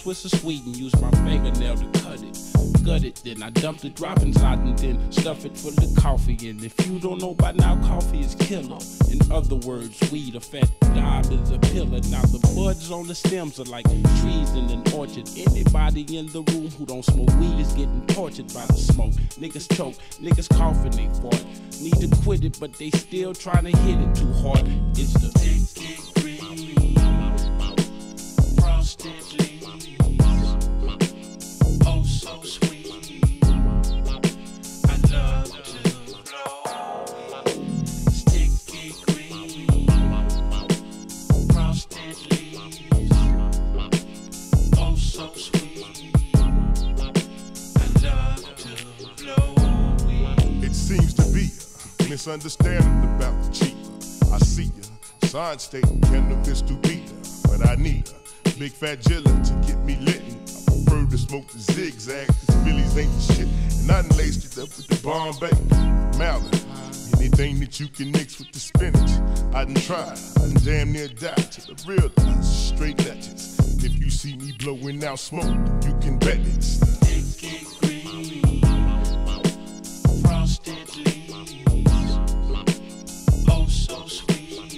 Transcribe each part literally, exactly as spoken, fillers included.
Swiss or sweet and use my fingernail to cut it. Gut it, then I dump the droppings out and then stuff it full of coffee. And if you don't know by now, coffee is killer. In other words, weed, a fat dime is a pillar. Now the buds on the stems are like trees in an orchard. Anybody in the room who don't smoke weed is getting tortured by the smoke. Niggas choke, niggas coughing, they fart. Need to quit it, but they still trying to hit it too hard. It's the thick green, frosted leaves, oh so sweet. I love to blow sticky green, frosted leaves, oh so sweet. I love to blow weed. It seems to be a misunderstanding about the cheaper. I see ya, sign stating cannabis to beat her, but I need a big fat gillin' to get me lit. I prefer to smoke the zigzag, cause Billy's ain't the shit. And I done laced it up with the Bombay, Malin, anything that you can mix with the spinach. I done tried, I done damn near died till I realized straight legends. If you see me blowing out smoke, you can bet it's the sticky green, frosted leaves, oh so sweet.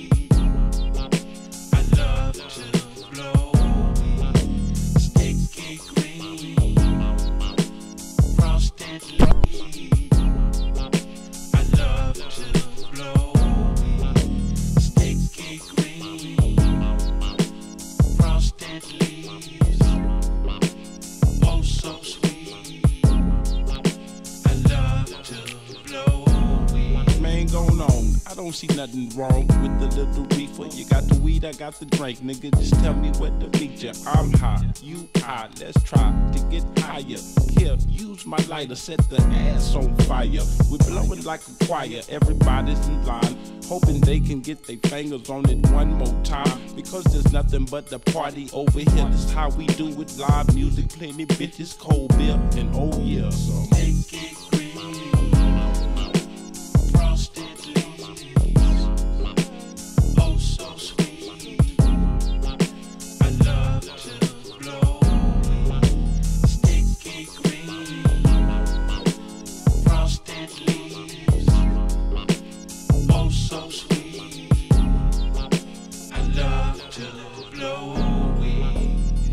I love to blow weed. Sticky green, frosted leaves. I love to blow weed. Sticky green, frosted leaves. Oh so sweet. I love to blow weed. Man, going on. I don't see nothing wrong with the little reefer. You got the weed, I got the drink. Nigga, just tell me where to meet ya. I'm high, you high. Let's try to get higher. Here, use my lighter, set the ass on fire. We're blowing like a choir. Everybody's in line, hoping they can get their fingers on it one more time. Because there's nothing but the party over here. This is how we do it. Live music, plenty bitches, cold beer, and oh yeah. So make it green, frosted leaves, oh so sweet. I love to blow weed. Sticky green, frosted leaves, oh so sweet. I love to blow weed.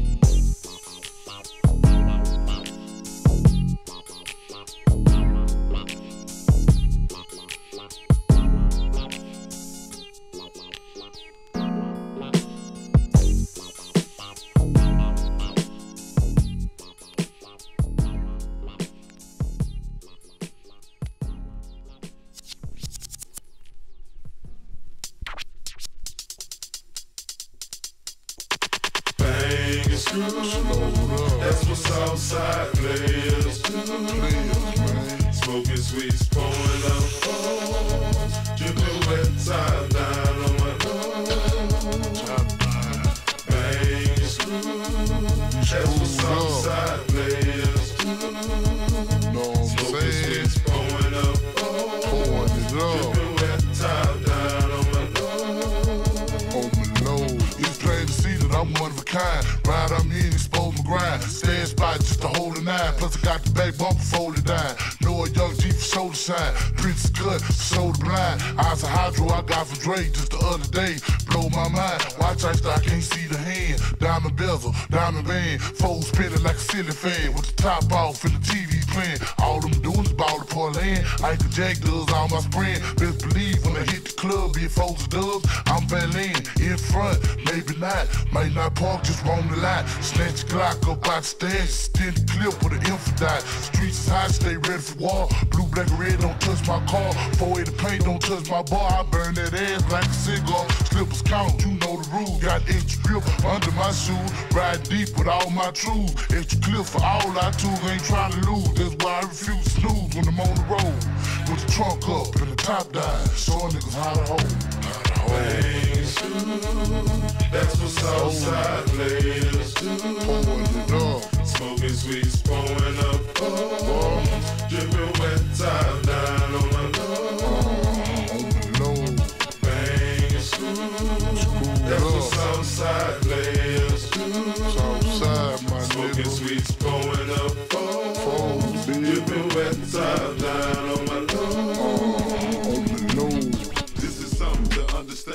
That's what Southside players do. Smoking sweets, pouring up fours, dripping wet top down on my nose. Bang and screw. That's what Southside players do. Smoking sweets, pouring up fours, dripping wet top down on my nose. On my nose. It's plain to see that I'm one of a kind. Ride, I'm in, expose my grind. Stand spot just to hold a nine. Plus I got the back bumper folded down. Know a young G for shoulder shine. Prince cut, shoulder blind. Eyes a hydro I got for Drake just the other day. Blow my mind. Watch I I can't see the hand. Diamond bezel, diamond band. Fold spinning like a ceiling fan. With the top off and the T V playing. All them doing is ball to parlay. Ike Jack does all my spraying. Best believe when I hit the club, be it folks dubs. I'm valeting in front, maybe not. Might not park, just roam the lot. Snatch the Glock up out the stash, still the clip with an infidot. Streets is hot, stay ready for war. Blue, black, and red, don't touch my car. four eighty paint, don't touch my bar. I burn that ass like a cigar. Slippers count, you know the rules. Got extra grip under my shoes. Ride deep with all my truths. Extra clip for all I tools. Ain't trying to lose, that's why I refuse to snooze when I'm on the road. With the trunk up and the top down, showing niggas how to hold. How to hold. That's what Southside players do. Pouring it up. Smoking sweets, pouring up fours, dripping wet top down on my nose. On the nose. Bang and screw. That's what Southside players do. Southside, my wet towel down on my nose. This is something to understand.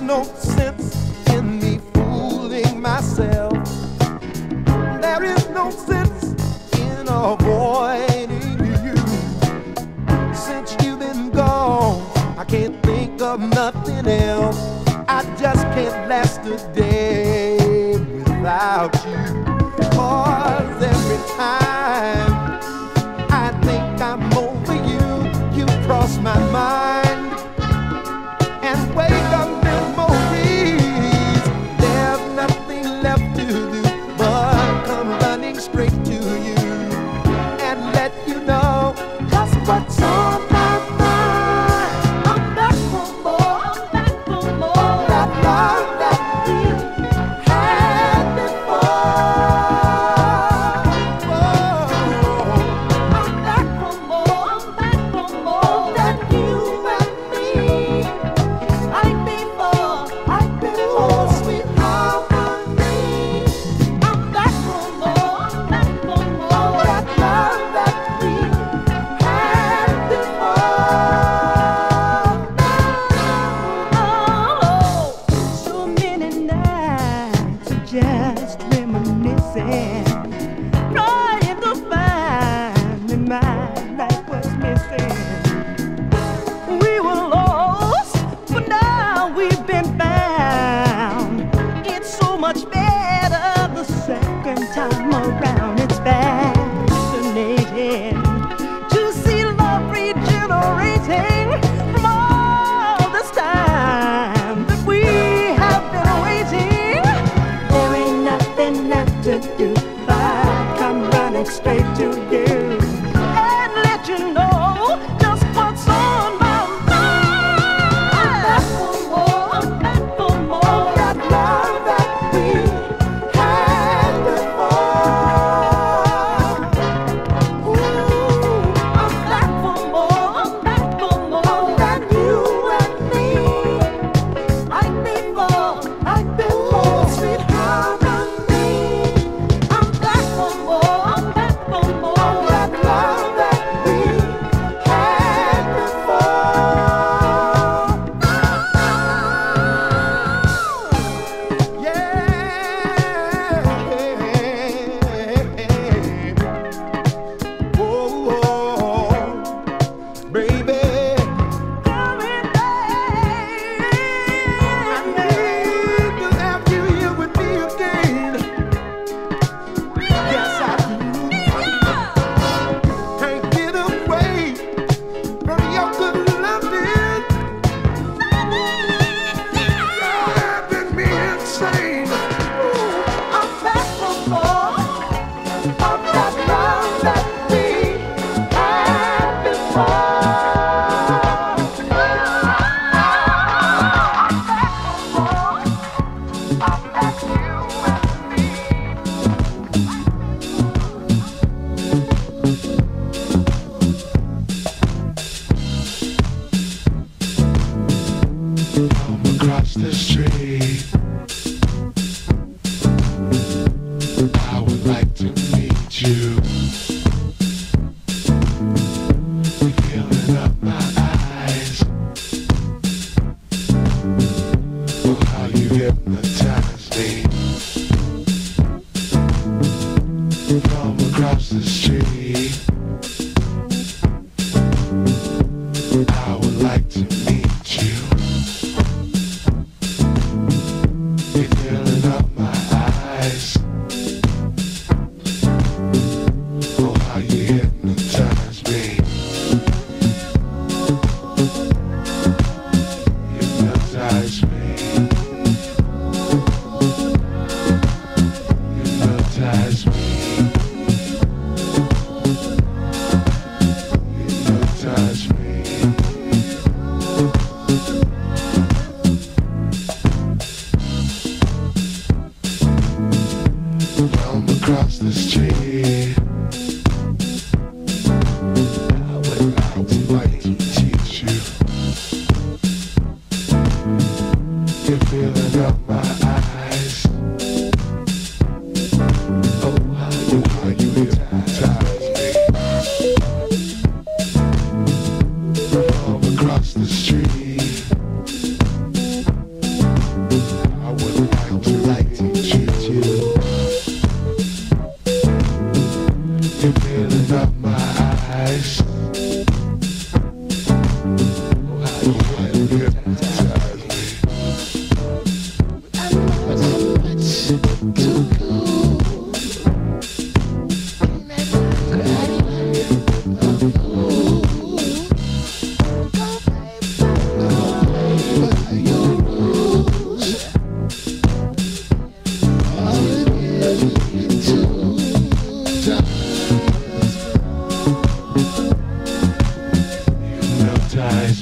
no sense in me fooling myself. There is no sense in avoiding you. Since you've been gone, I can't think of nothing else. I just can't last a day without you. Cause every time I think I'm over you, you cross my mind and wake up memories. There's nothing left to do but come running straight to you and let you know just what's on my mind. I'm back for more, I'm back for more. That love that we had before. Oh, I'm back for more, I'm back for more. That you and me, like before, like before, sweet harmony. I'm back for more, I'm back for more. That love that we had before. So many nights of just reminiscing, trying to find the mind that was missing. We were lost, but now we've been found. It's so much better the second time around. It's fascinating to see love regenerating from all this time that we have been waiting. There ain't nothing left to do but come running straight to you and let you know just what's on my mind. I'm back for more, I'm back for more. That love that we had before. Ooh, I'm back for more, I'm back for more. that you and me, Like before, like before, sweet harmony. I'm back for more, I'm back for more. That love that we had before. Yeah. Oh, baby. I need to have you here with me again. Yes, I do. Can't get away from your good loving. Driving me insane. Ooh, I'm back for more of that love that we had before. I'm back for you and me. Come across the street. I would like to meet you. You're filling up my eyes. Oh, how you hypnotize me. Come across the street. I would like to meet you. You're filling up my eyes. Oh, how you hypnotize me. Hypnotize me. Hypnotize me. Hypnotize me.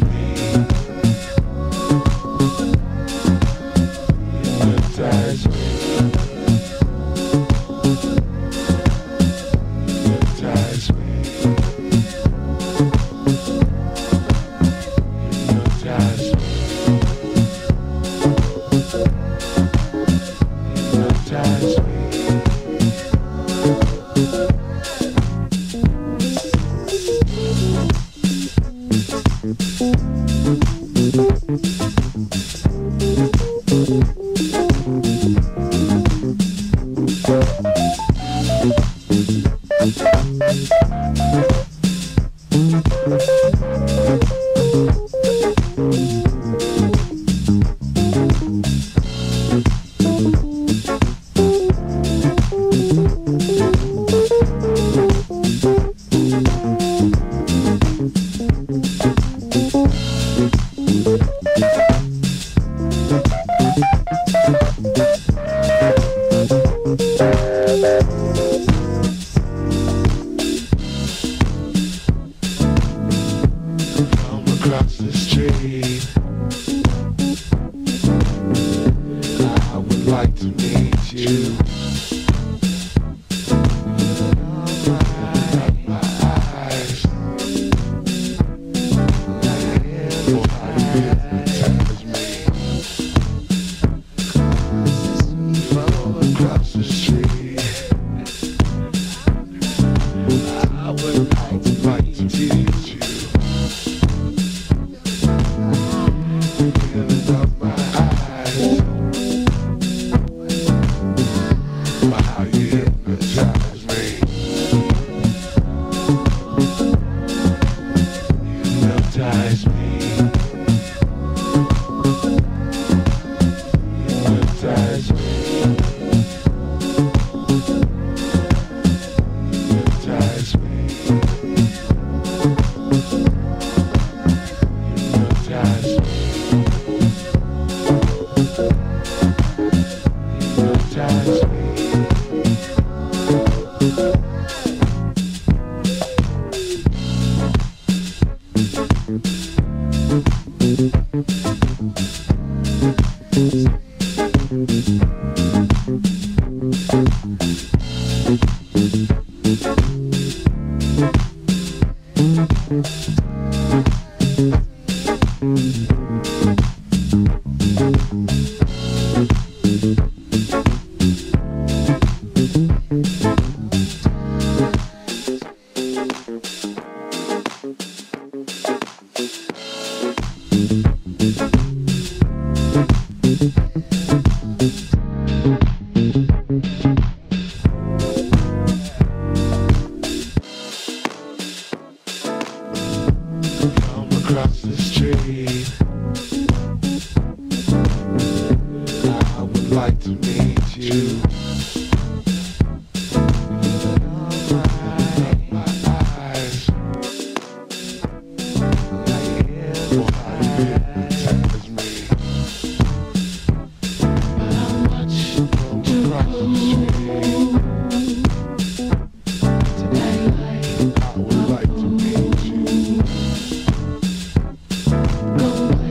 Go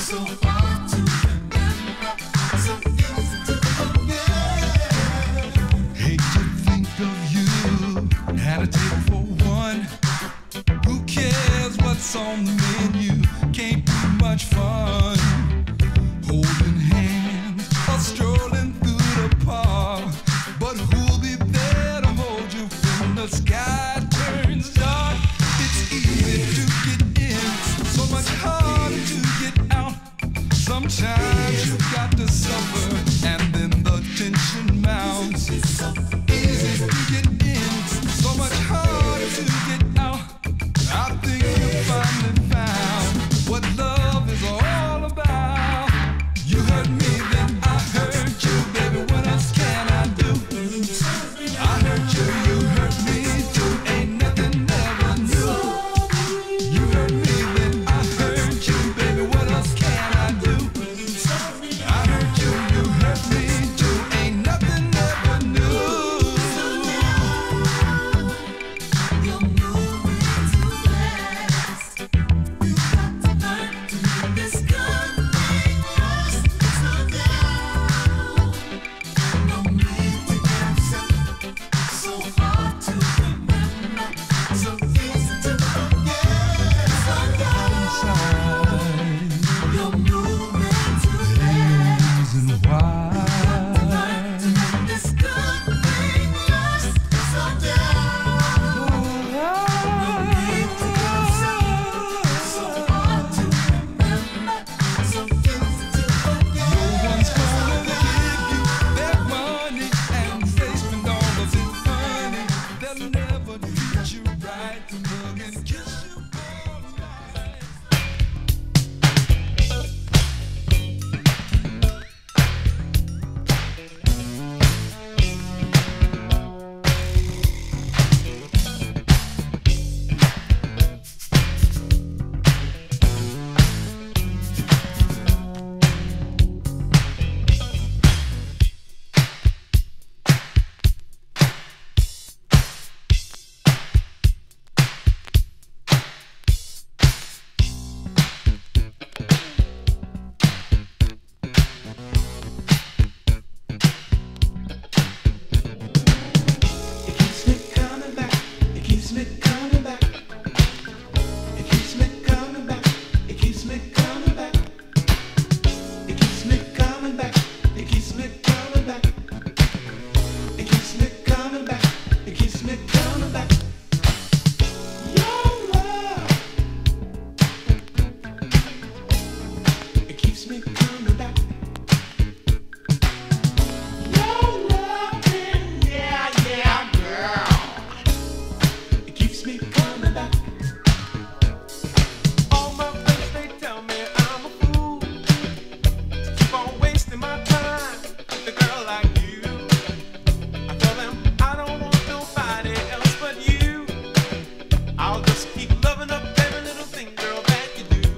On the menu can't be much fun. Holding hands or strolling through the park, but who'll be there to hold you when the sky turns dark? It's easy to get in, so much harder to get out. Sometimes you got to suffer, and then the tension mounts. Easy to get in, so much harder to get out. I think you finally found what love is all about. You hurt me, then I hurt you, baby. What else can I do? I hurt you, you hurt me too. Ain't nothing ever new. You hurt me, then I hurt you, baby. What else can I do? I hurt you, you hurt me too. Ain't nothing ever new. You're moving too fast. You got to learn to let this good thing last. Slow down. No need to get upset. So hard to remember, so easy to forget. Slow down. You're moving too fast. Reason why? Learn to let this good thing last. Slow down. No need to get upset. So hard to remember, so easy to forget. No one's gonna give you their money and they spend all of it funny. They'll never treat you right, hug and kiss you all night. It keeps me coming back. It keeps me coming back. It keeps me coming back. It keeps me coming back. It keeps me coming back. It keeps me coming back. It keeps me coming back. It keeps me coming back. Your love. It keeps me coming back. Your loving, yeah, yeah, girl. It keeps me coming back. All my friends, they tell me I'm a fool to keep on wasting my time with a girl like you. I tell them I don't want nobody else but you. I'll just keep loving up every little thing, girl, that you do.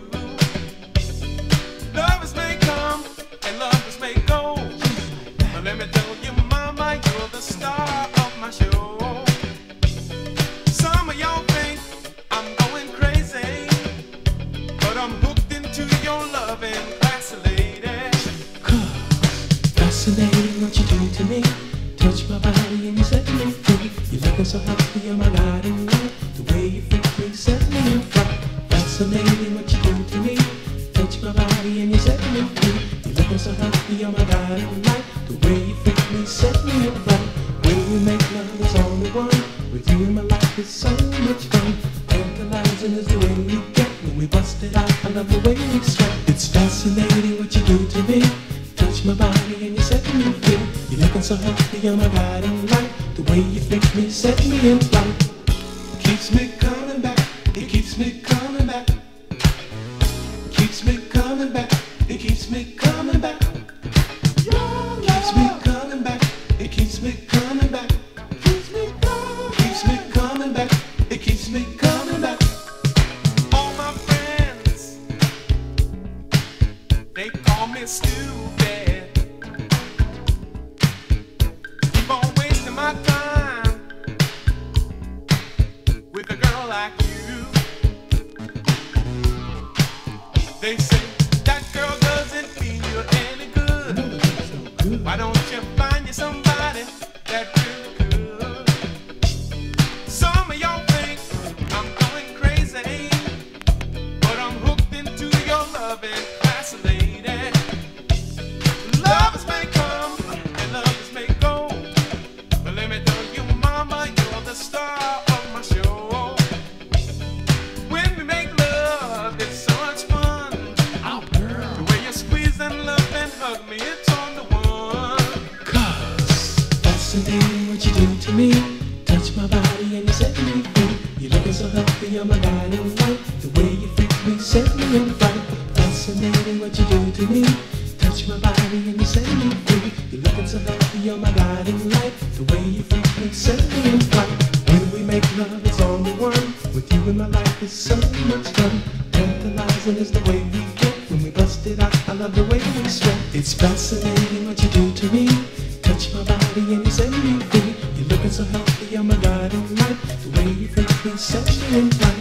Lovers may come and lovers may go, but let me tell you, mama, you're the star of my show. Some of y'all think I'm going crazy, but I'm hooked into your loving, classy lady. Fascinating what you do to me. Touch my body and you set me free. You're looking so happy, oh my God, and love. The way you freak me set me in front. Fascinating what you do to me. Touch my body and you set me free. You're looking so happy, oh my God, and love. The way you freak me set me in front. When we make love, there's only one. With you in my life, it's so much fun. Tantalizing is the way we get. When we bust it out, I love the way we sweat. It's fascinating what you do to me. Touch my body and you set me free. You're looking so happy, oh my God, and light. The way you freak me, set me in flight. Keeps me coming back. It keeps me coming back. Keeps me coming back. It keeps me coming back. Keeps me coming back. It keeps me coming back. Keeps me coming. Keeps me coming back. It keeps me coming back. All my friends, they call me stupid. Keep on wasting my time with a girl like you. They say that girl ugly, it's on the one. Cause fascinating what you do to me. Touch my body and you set me free. You're looking so healthy, I'm a guiding light. The way you freak me set me on fire. Fascinating what you do to me. Touch my body and you set me free. You're looking so healthy, you're my guiding light. The way you freak me set me on fire. When we make love, it's on the one. With you in my life, it's so much fun. Tantalizing is the way we get. When we bust it out, I love the way we sweat. It's fascinating what you do to me. Touch my body and you set me free. You're looking so healthy, I'm a guiding light. The way you freak me set me on fire.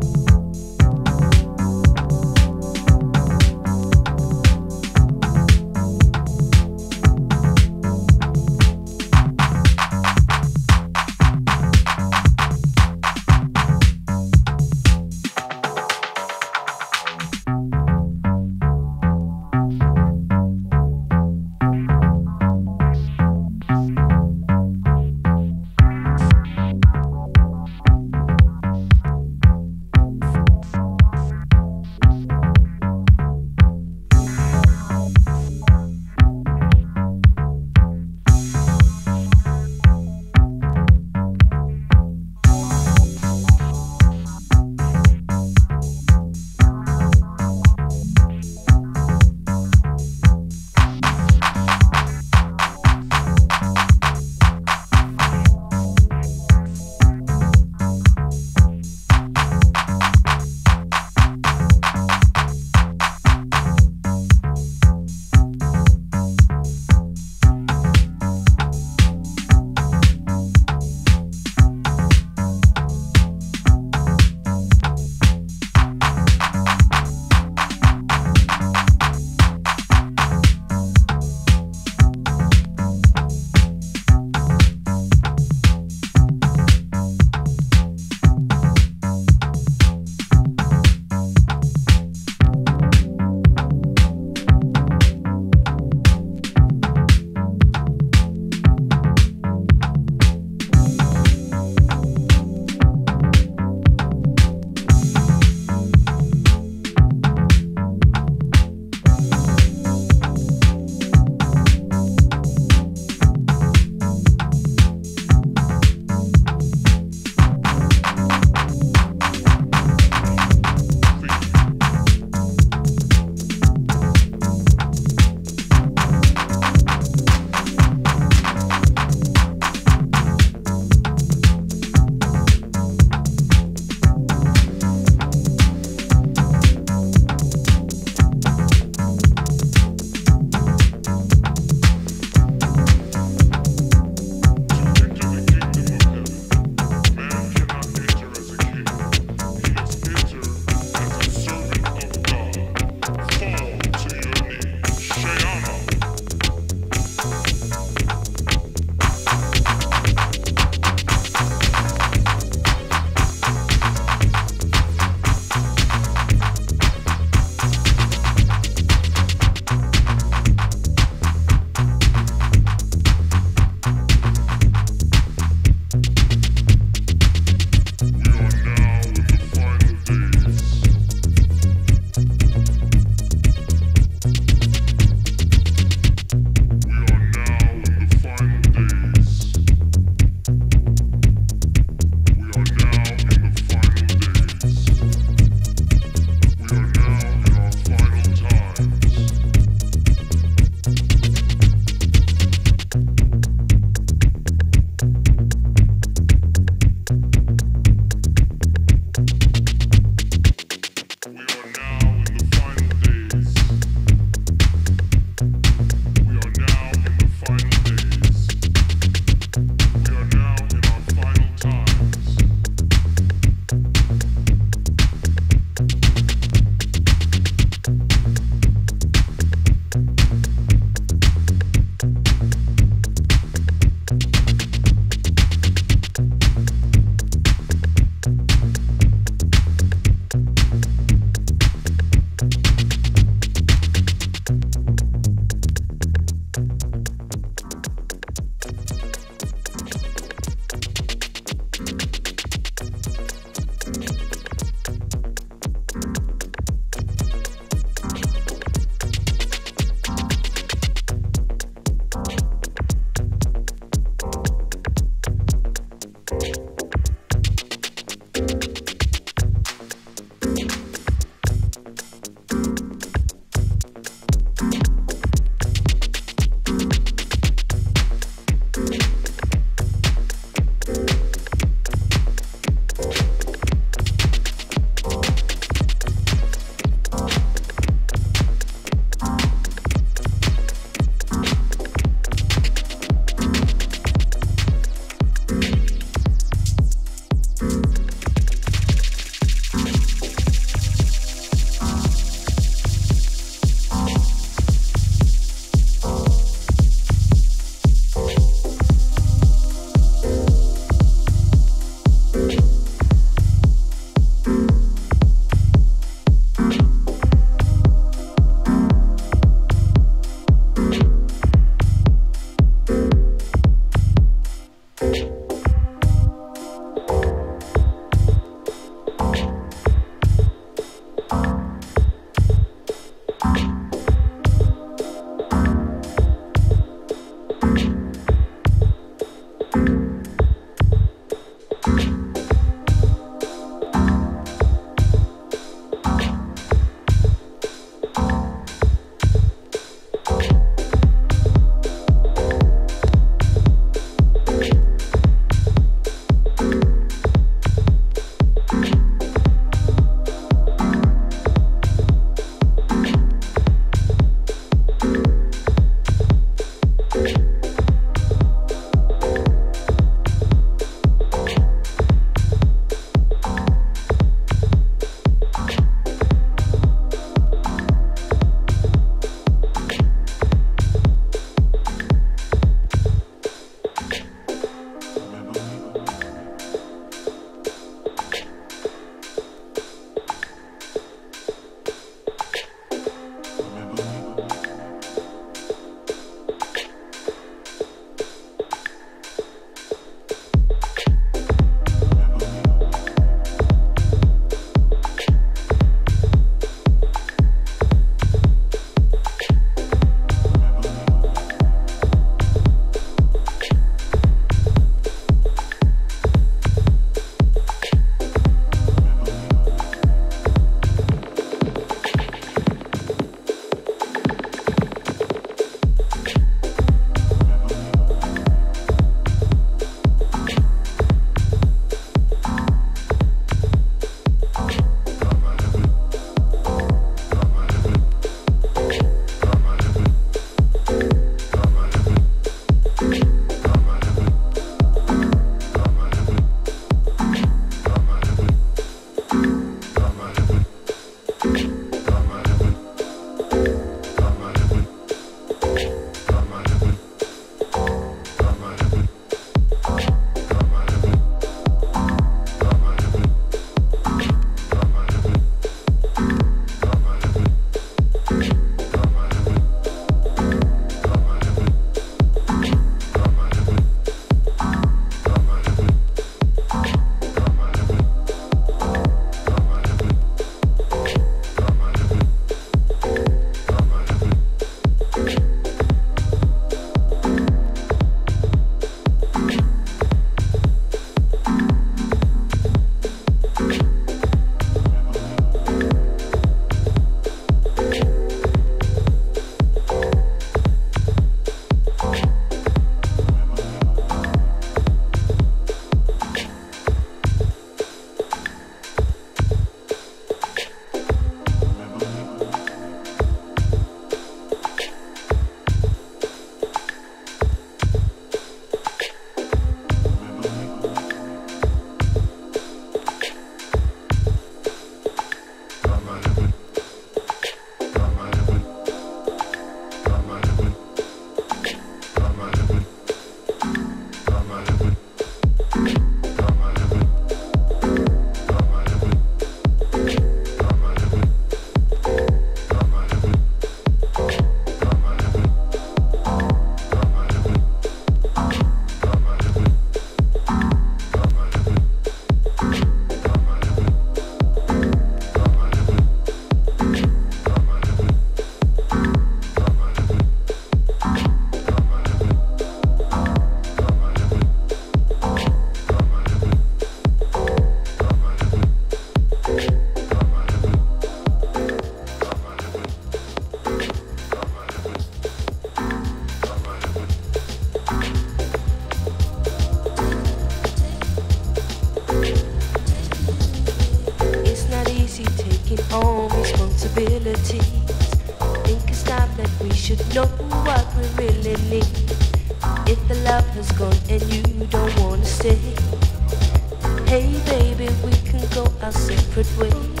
If the love has gone and you don't wanna stay, hey baby, we can go our separate ways.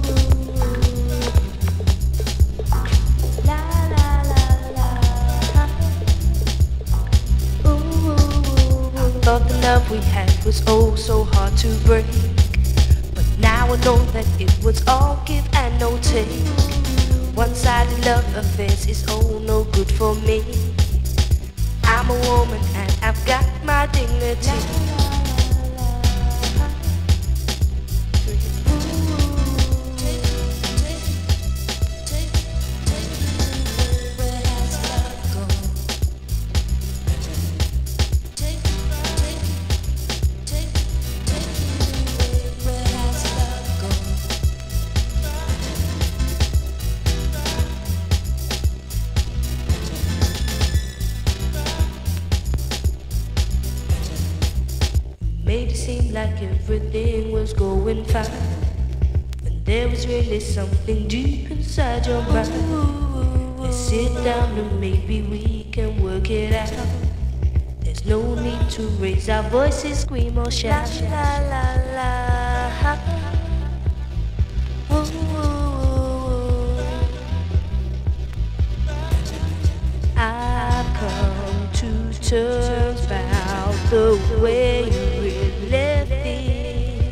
La la la la. Ooh, I thought the love we had was oh so hard to break, but now I know that it was all give and no take. One-sided love affairs is oh no good for me. I'm a woman and I've got my dignity. Made it seem like everything was going fine, when there was really something deep inside your mind. Let's sit down and maybe we can work it out. There's no need to raise our voices, scream or shout. La la la. Ooh, I've come to terms about the way we left it.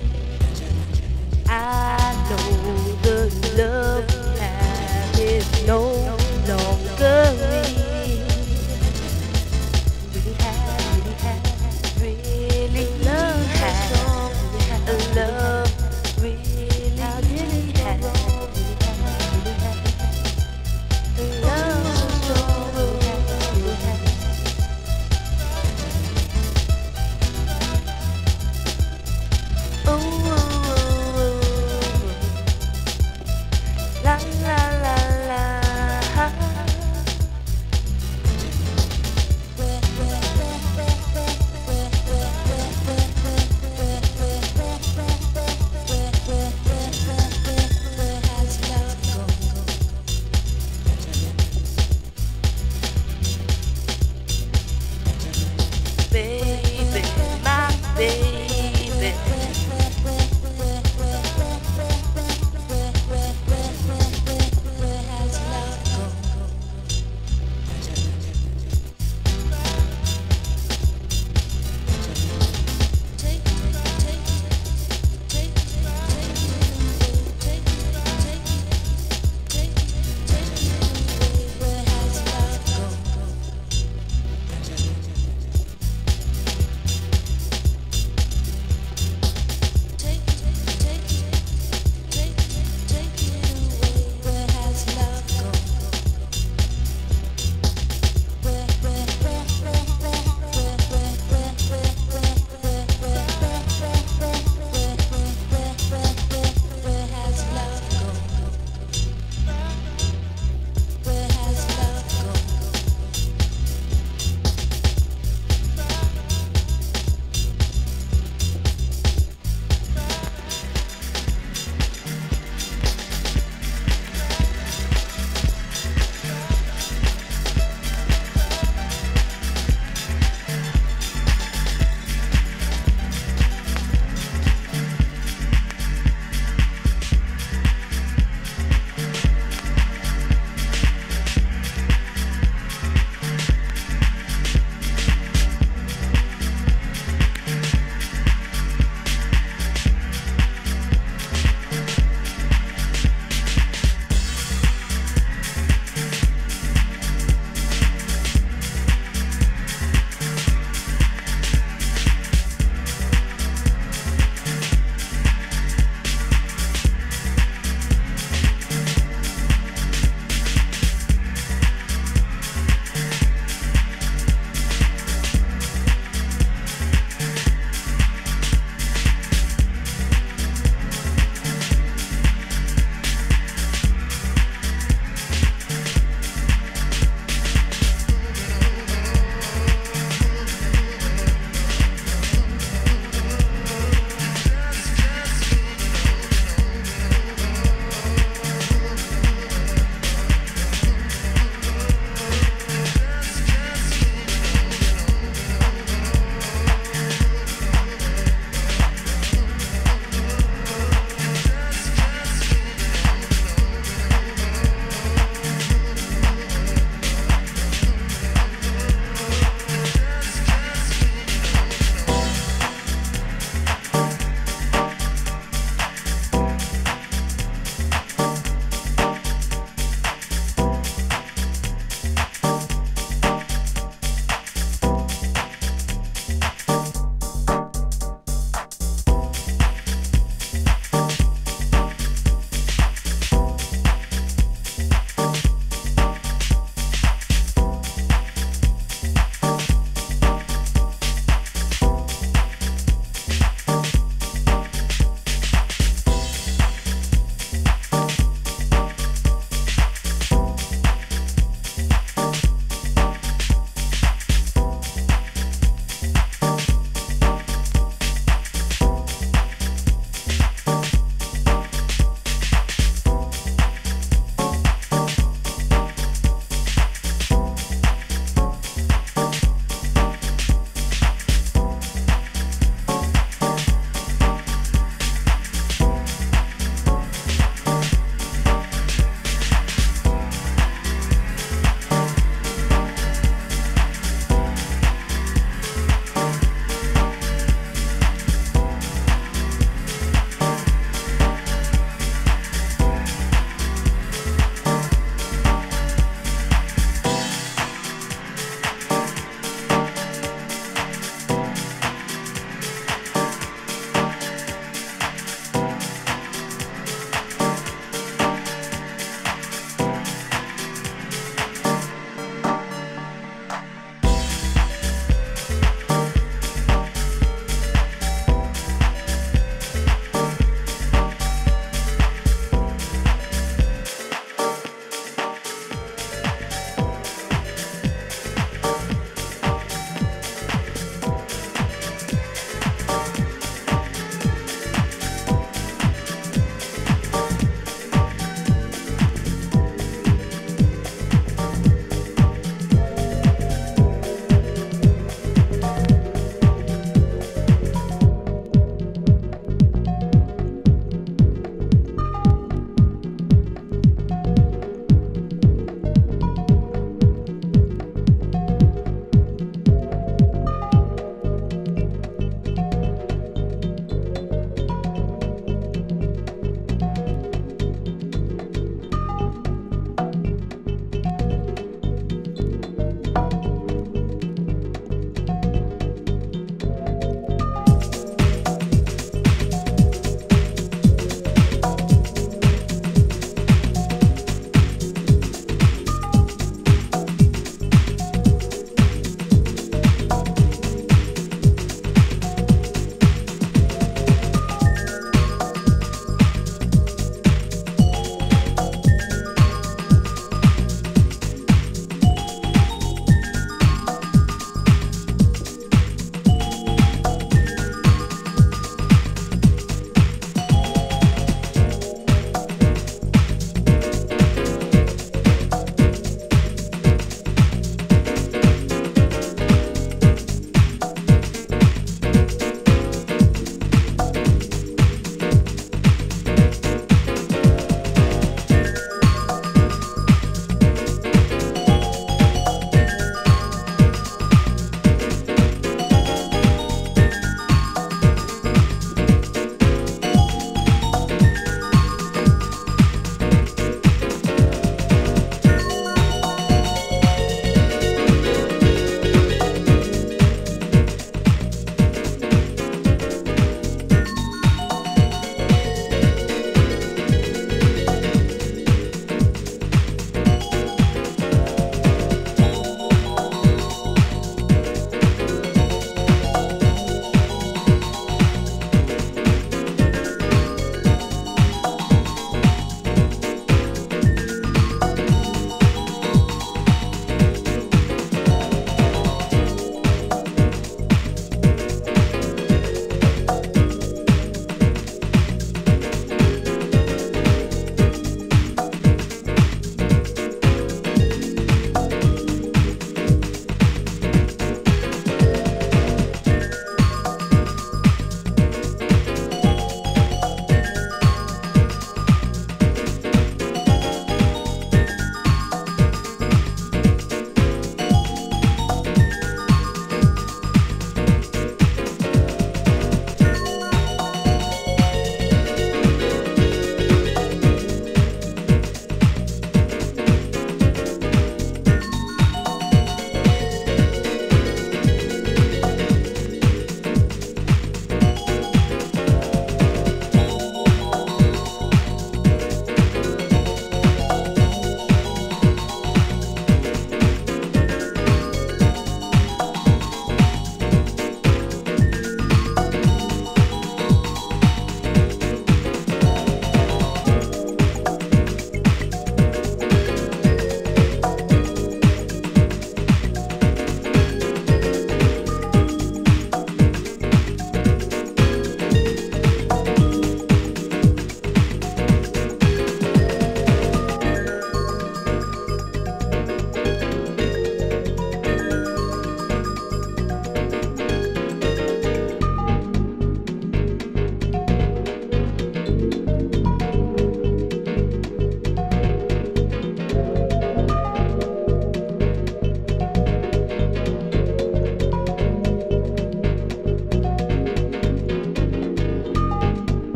I know the love we have is no longer real. Really had, really had, really love had a love, really, really had, really had, a love so strong, really had, really had.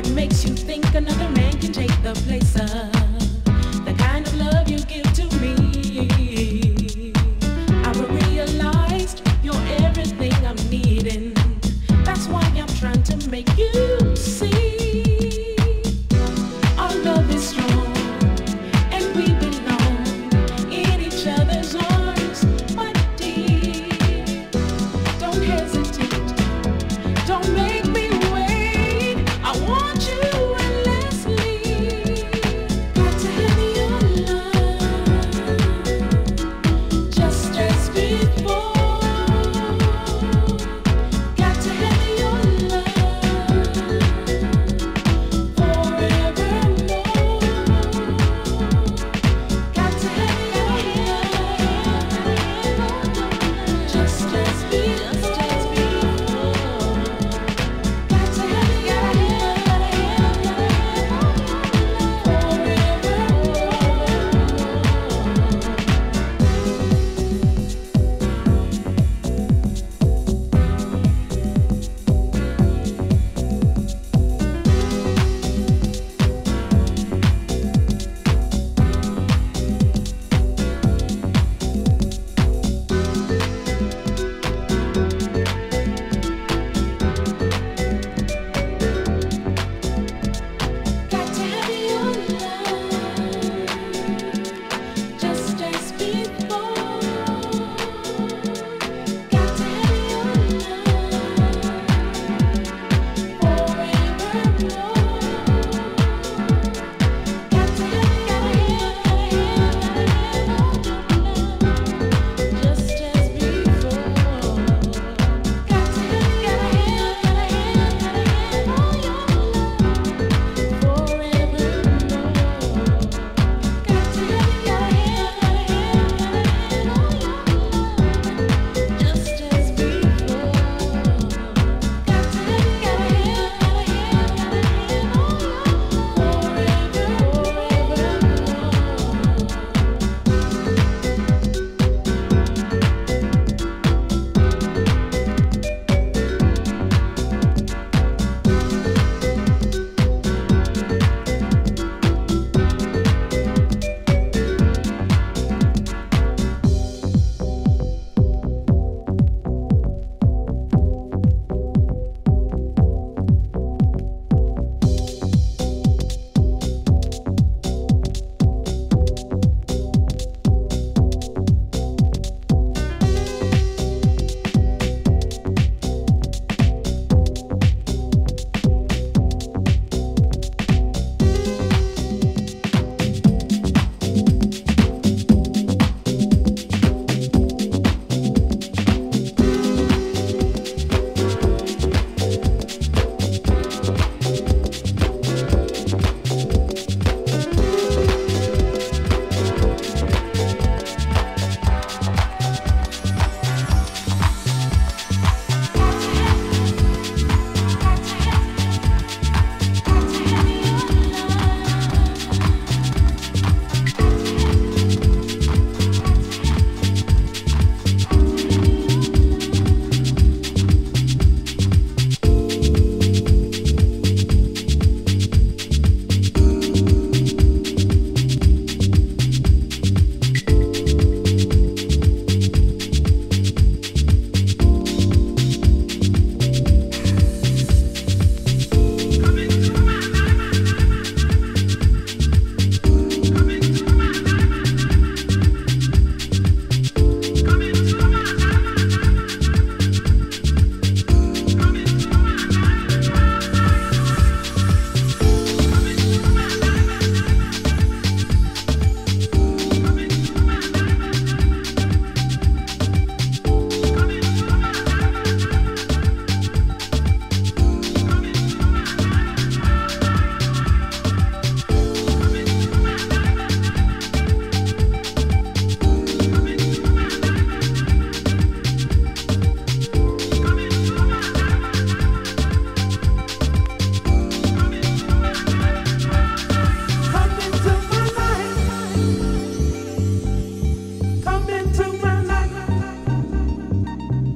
makes you think another man can take the place of the kind of love you give to me. I realized you're everything I'm needing. That's why I'm trying to make you see our love is strong and we belong in each other's arms, my dear. Don't hesitate, don't make me wait. I want you endlessly. Got to have your love, just as before. Got to have your love forevermore. Got to have your love, just as before. Got to have your Got to have your love, just as before. Got to have your love forevermore. Got to have, gotta have, gotta have, just as before. Got to have, gotta have, gotta have, gotta have all your love forevermore. Got to have, gotta have, gotta have, gotta have all your love, just as before. Got to have, gotta have, gotta have, gotta have all your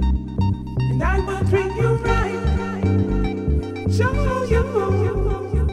show you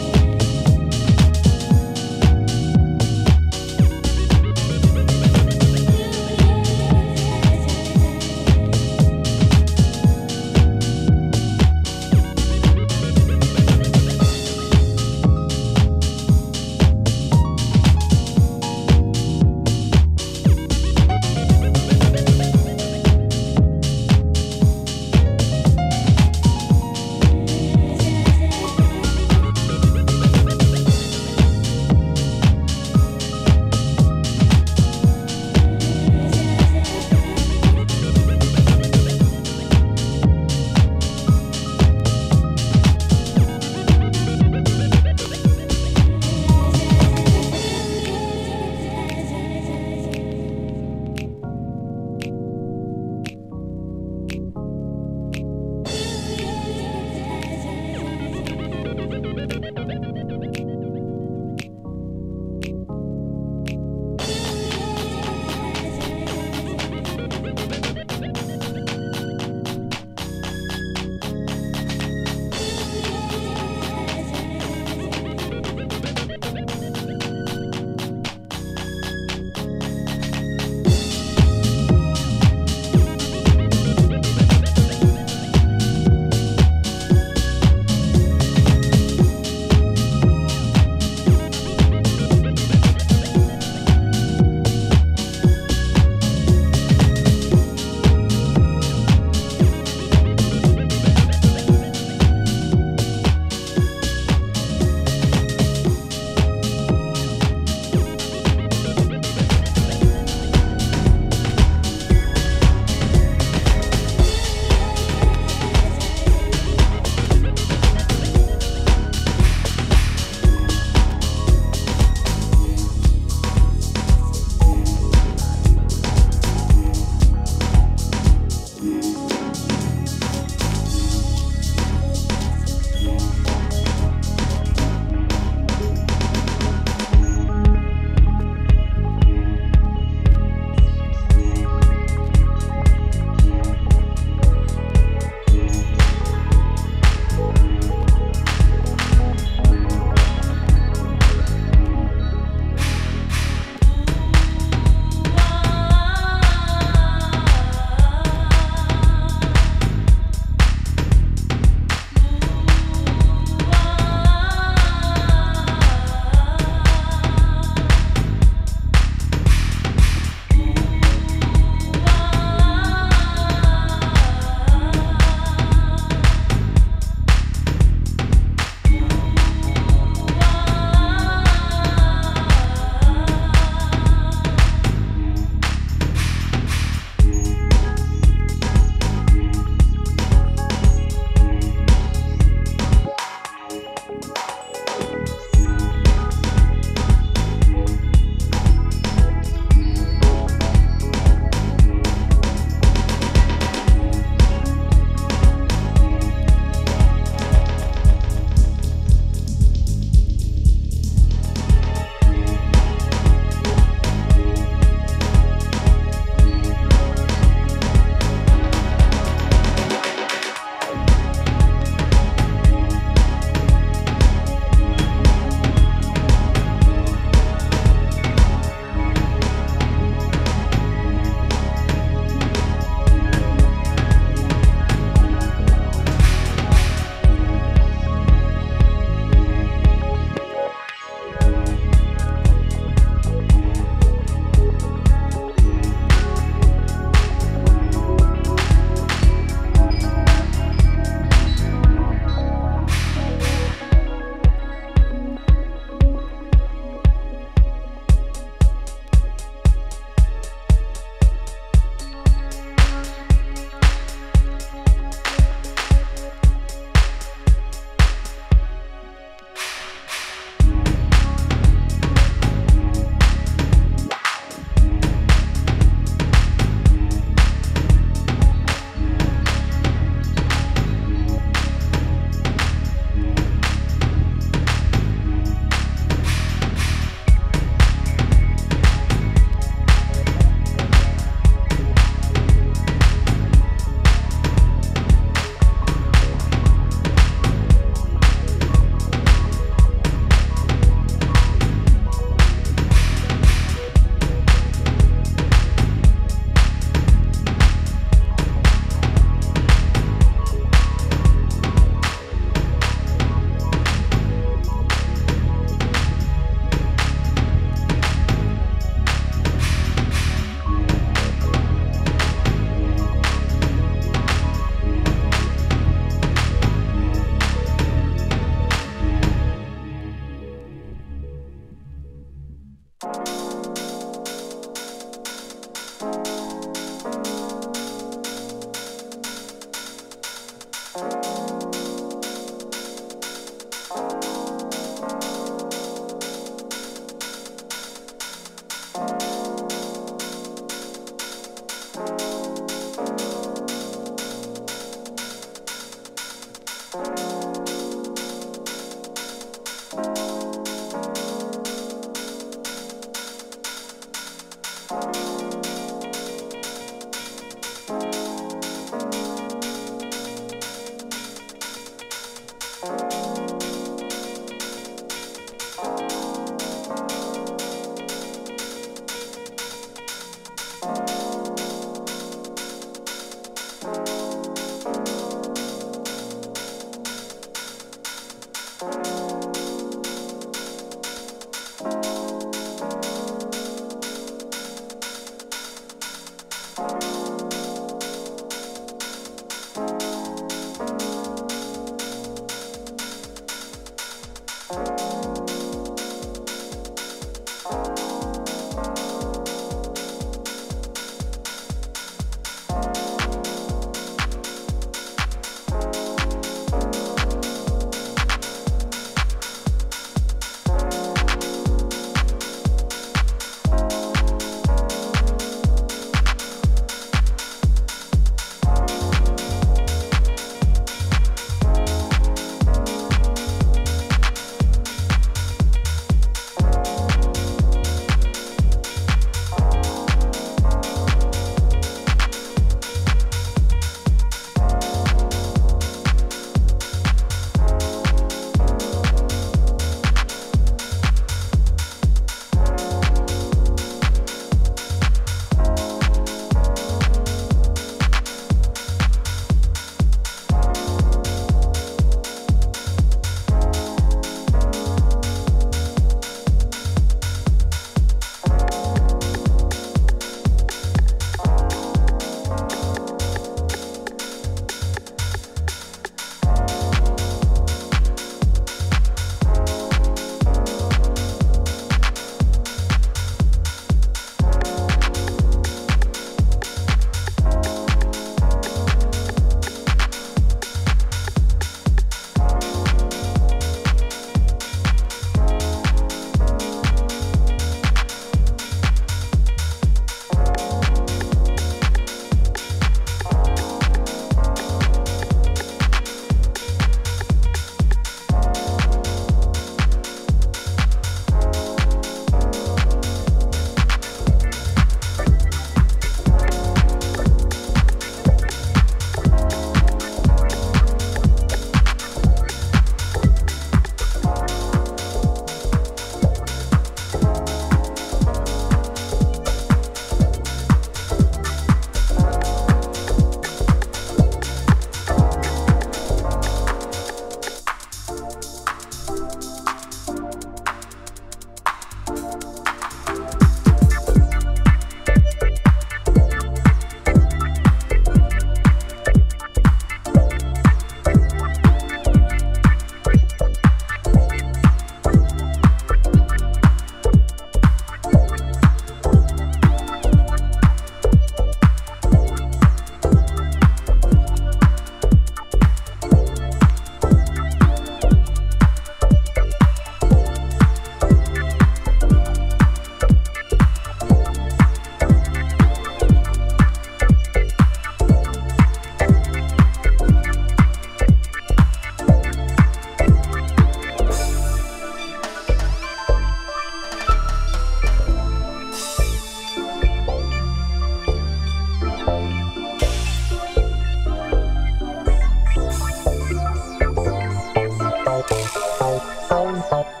Bye.